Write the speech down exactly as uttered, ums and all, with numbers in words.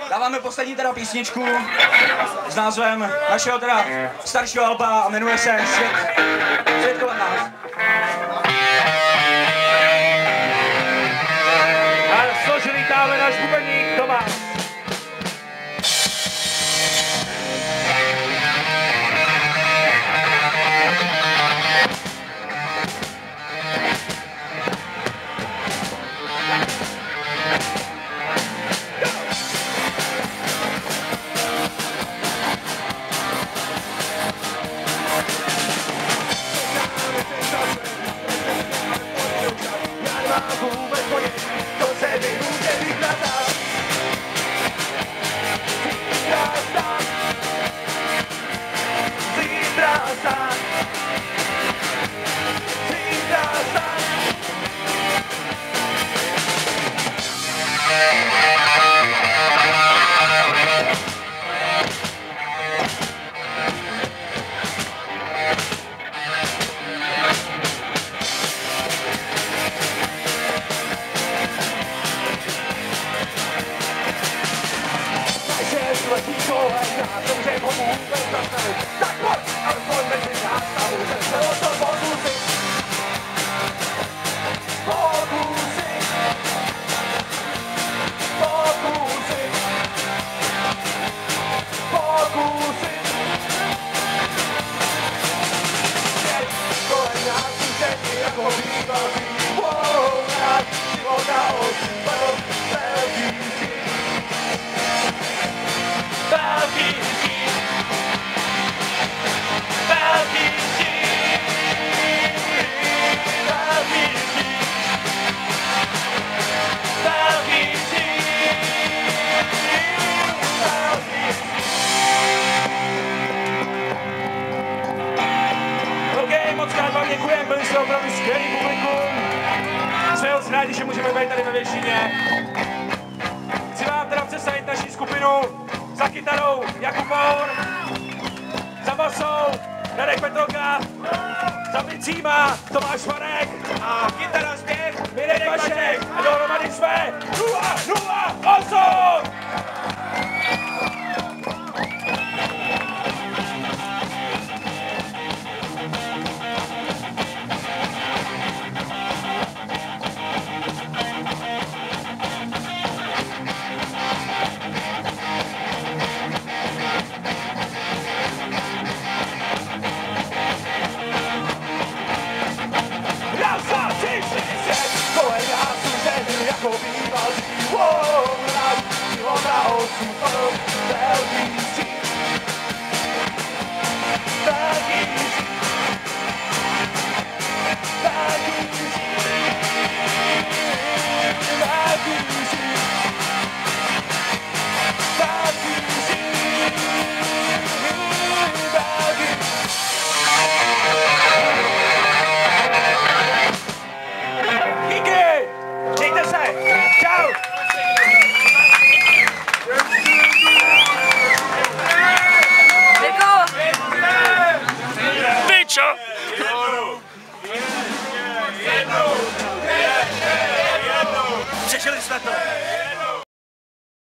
Dáváme poslední teda písničku s názvem našeho teda staršího alba a jmenuje se Svět, Svět kolem nás. A složili vítáme náš bubeník Tomáš. Děkujeme, byli jste opravdu skvělý publikum. Jsme moc rádi, že můžeme být tady ve Většině. Chci vám teda představit naši skupinu za kytarou Jakub Mour, za basou Radek Petroka, za bicíma Tomáš Marek a kytara zpěv Mirek Vašek. A dohromady jsme nula nula osm.